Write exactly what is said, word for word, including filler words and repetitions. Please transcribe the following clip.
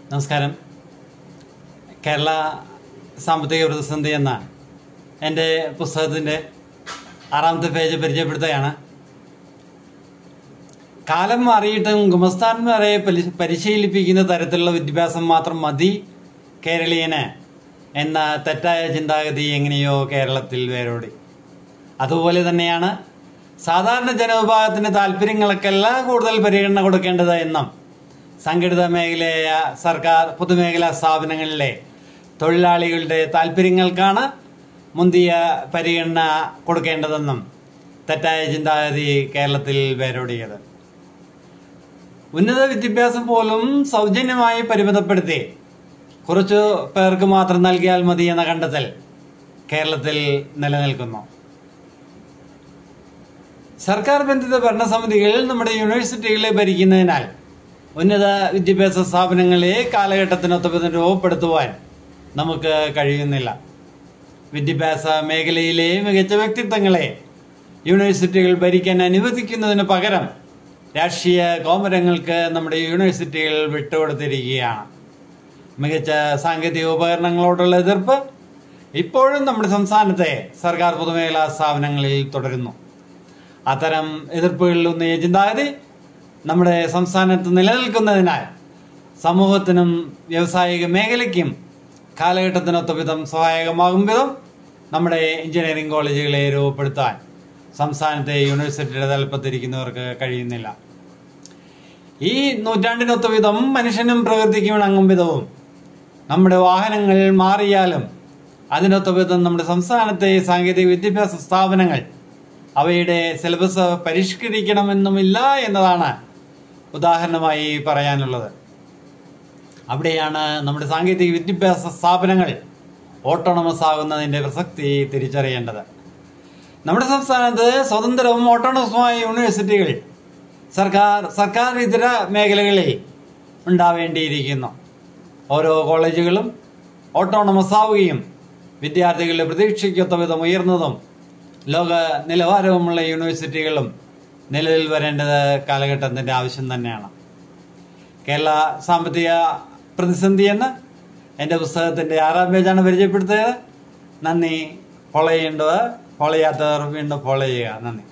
നമസ്കാരം. കേരള സാമ്പത്തിക പ്രതിസന്ധി എന്ന എൻ്റെ പുസ്തകത്തിൻ്റെ ആറാമത്തെ പേജ് പരിചയപ്പെടുത്തുകയാണ്. കാലം മാറിയിട്ടും ഗുമസ്താന്മാരെ പരിശീലിപ്പിക്കുന്ന തരത്തിലുള്ള വിദ്യാഭ്യാസം മാത്രം മതി കേരളീയന് എന്ന തെറ്റായ ചിന്താഗതി എങ്ങനെയോ കേരളത്തിൽ വേരോടി. അതുപോലെ തന്നെയാണ് സാധാരണ ജനവിഭാഗത്തിൻ്റെ താല്പര്യങ്ങൾക്കല്ല കൂടുതൽ പരിഗണന കൊടുക്കേണ്ടത് എന്നും സംഘടിത മേഖലയായ സർക്കാർ പൊതുമേഖലാ സ്ഥാപനങ്ങളിലെ തൊഴിലാളികളുടെ താല്പര്യങ്ങൾക്കാണ് മുന്തിയ പരിഗണന കൊടുക്കേണ്ടതെന്നും തെറ്റായ ചിന്താഗതി കേരളത്തിൽ വേരോടിയത്. ഉന്നത വിദ്യാഭ്യാസം പോലും സൗജന്യമായി പരിമിതപ്പെടുത്തി കുറച്ചു പേർക്ക് മാത്രം നൽകിയാൽ മതി എന്ന കണ്ടെത്തൽ കേരളത്തിൽ നിലനിൽക്കുന്നു. സർക്കാർ ബന്ധിത ഭരണസമിതികൾ നമ്മുടെ യൂണിവേഴ്സിറ്റികളെ ഭരിക്കുന്നതിനാൽ ഉന്നത വിദ്യാഭ്യാസ സ്ഥാപനങ്ങളെ കാലഘട്ടത്തിനൊത്തവിധം രൂപപ്പെടുത്തുവാൻ നമുക്ക് കഴിയുന്നില്ല. വിദ്യാഭ്യാസ മേഖലയിലെ മികച്ച വ്യക്തിത്വങ്ങളെ യൂണിവേഴ്സിറ്റികൾ ഭരിക്കാൻ അനുവദിക്കുന്നതിന് പകരം രാഷ്ട്രീയ കോമരങ്ങൾക്ക് നമ്മുടെ യൂണിവേഴ്സിറ്റികൾ വിട്ടുകൊടുത്തിരിക്കുകയാണ്. മികച്ച സാങ്കേതിക ഉപകരണങ്ങളോടുള്ള എതിർപ്പ് ഇപ്പോഴും നമ്മുടെ സംസ്ഥാനത്തെ സർക്കാർ പൊതുമേഖലാ സ്ഥാപനങ്ങളിൽ തുടരുന്നു. അത്തരം എതിർപ്പുകളിലൊന്നിയ ചിന്താഗതി നമ്മുടെ സംസ്ഥാനത്ത് നിലനിൽക്കുന്നതിനാൽ സമൂഹത്തിനും വ്യാവസായിക മേഖലയ്ക്കും കാലഘട്ടത്തിനൊത്ത വിധം സഹായകമാകും വിധം നമ്മുടെ എഞ്ചിനീയറിംഗ് കോളേജുകളെ രൂപപ്പെടുത്താൻ സംസ്ഥാനത്തെ യൂണിവേഴ്സിറ്റിയുടെ തലപ്പത്തിരിക്കുന്നവർക്ക് കഴിയുന്നില്ല. ഈ നൂറ്റാണ്ടിനൊത്ത വിധം മനുഷ്യനും പ്രകൃതിക്കും ഇണങ്ങും വിധവും നമ്മുടെ വാഹനങ്ങൾ മാറിയാലും അതിനൊത്ത വിധം നമ്മുടെ സംസ്ഥാനത്തെ സാങ്കേതിക വിദ്യാഭ്യാസ സ്ഥാപനങ്ങൾ അവയുടെ സിലബസ് പരിഷ്കരിക്കണമെന്നുമില്ല എന്നതാണ് ഉദാഹരണമായി പറയാനുള്ളത്. അവിടെയാണ് നമ്മുടെ സാങ്കേതിക വിദ്യാഭ്യാസ സ്ഥാപനങ്ങൾ ഓട്ടോണമസ് ആകുന്നതിൻ്റെ പ്രസക്തി തിരിച്ചറിയേണ്ടത്. നമ്മുടെ സംസ്ഥാനത്ത് സ്വതന്ത്രവും ഓട്ടോണമസുമായ യൂണിവേഴ്സിറ്റികൾ സർക്കാർ സർക്കാർ ഇതര മേഖലകളിൽ ഉണ്ടാവേണ്ടിയിരിക്കുന്നു. ഓരോ കോളേജുകളും ഓട്ടോണമസ് ആവുകയും വിദ്യാർത്ഥികളുടെ പ്രതീക്ഷയ്ക്കൊത്ത വിധം ഉയർന്നതും ലോക നിലവാരവുമുള്ള യൂണിവേഴ്സിറ്റികളും നിലവിൽ വരേണ്ടത് കാലഘട്ടത്തിൻ്റെ ആവശ്യം തന്നെയാണ്. കേരള സാമ്പത്തിക പ്രതിസന്ധി എന്ന് എൻ്റെ പുസ്തകത്തിൻ്റെ ആറാം പേജാണ് പരിചയപ്പെടുത്തിയത്. നന്ദി. ഫോളോ ചെയ്യേണ്ടത് ഫോളോ ചെയ്യാത്തവർ വീണ്ടും ഫോളോ ചെയ്യുക. നന്ദി.